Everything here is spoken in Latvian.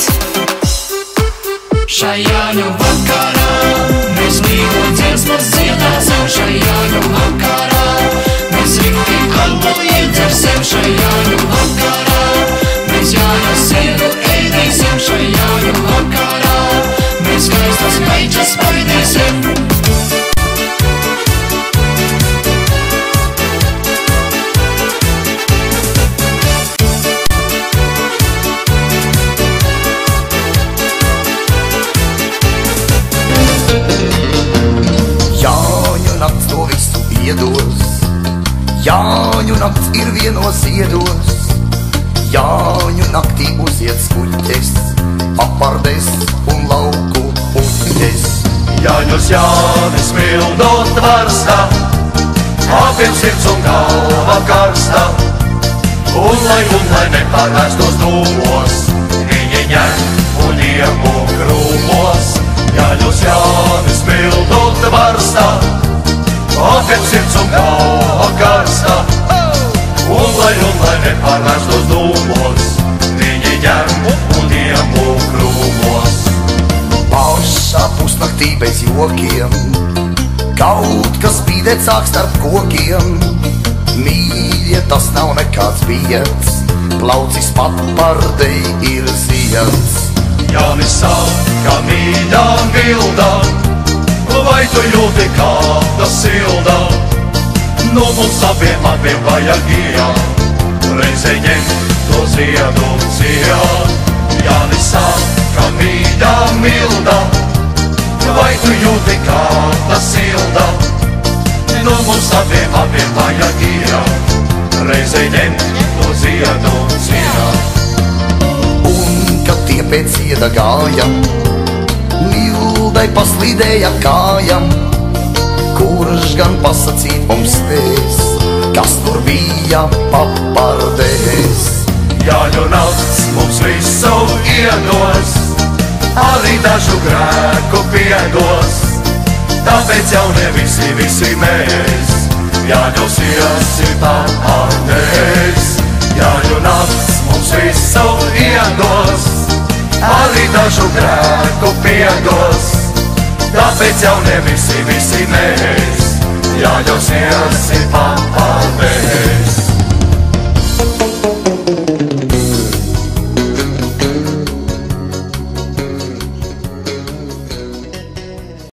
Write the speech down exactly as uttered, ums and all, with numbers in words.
Šajāņu vakarā mēs mīlu dziesmas dziedāsim, šajāņu vakarā mēs rikti albu iedzersim, šajāņu vakarā mēs Jāņu sieru ēdīsim, šajāņu vakarā mēs skaistas meičas spaidīsim. Jāņu nakts to visu iedos, Jāņu nakts ir vienos iedos, Jāņu naktī uziet skuļķes, papardes un lauku puķes. Jāņus Jānis mildot varsta, apiem sirds un galva karsta, un lai, un lai nepārvēstos dūmos, viņi ņem un iemūk krūmos. Jāņus Jānis mildot varsta, apiem sirds un galva karsta, un lai, un lai nepārvēstos dūmos, viņi ņem un iemūk krūmos. Pašā pusnaktī bez jokiem, kaut kas spīdēt sāk starp kokiem. Mīļie, tas nav nekāds bieds, plaucis papardei ir zieds. Jānis saka mīļām bildām, vai tu jūti kā tas sildā? Nu mums abiem abiem vajag iet, reizē ņemt to ziedu ciet. Jānis saka mīļām bildām, vai tu jūti kā tas sildā? Nu mums abiem abiem vajag iet, reizē ņemt to ziedu ciet. Tie pēc ieda gāja, Mildai paslīdēja kājam, kurš gan pasacīt mums spēs, kas tur bija papardēs. Jāņu nakts mums visu iedos, arī dažu grēku piedos, tāpēc jau ne visi, visi mēs, Jāņus iesi papardēs. Jāņu nakts mums visu iedos, arī dažu grēku piedos, tāpēc jau ne visi, visi mēs, Jāņus iesi papardēs.